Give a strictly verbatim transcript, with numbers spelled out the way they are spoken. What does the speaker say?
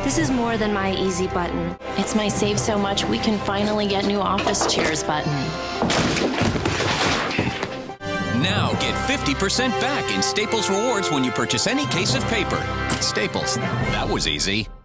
This is more than my easy button. It's my save so much we can finally get new office chairs button. Now get fifty percent back in Staples Rewards when you purchase any case of paper. Staples, that was easy.